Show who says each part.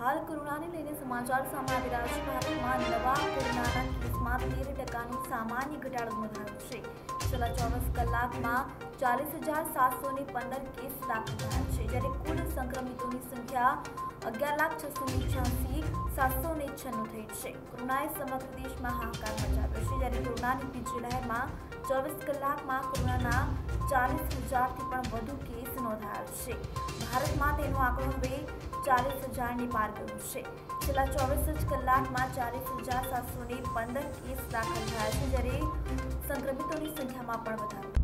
Speaker 1: હાલ કોરોનાને લઈને સમાચાર સામે આવી રહ્યા છે। ભારતમાં નવા કોરોનાના કેસમાં 13% સામાન્ય ઘટાડો નોંધાયો છે। છેલ્લા 24 કલાકમાં 40,715 કેસ દાખલ થયા છે, જ્યારે કુલ સંક્રમિતોની સંખ્યા 11,686,796 થઈ છે। કોરોનાએ સમગ્ર દેશમાં હાહાકાર મચાવ્યો છે, જ્યારે કોરોનાની બીજી લહેરમાં 24 કલાકમાં કોરોનાના 40,000થી પણ વધુ કેસ નોંધાયા છે। ભારતમાં તેનો આંકડો હવે 40,000ને પાર ગયો છે। છેલ્લા 24 કલાકમાં 40,715 કેસ દાખલ થયા છે, જ્યારે સંક્રમિતોની સંખ્યામાં પણ વધારો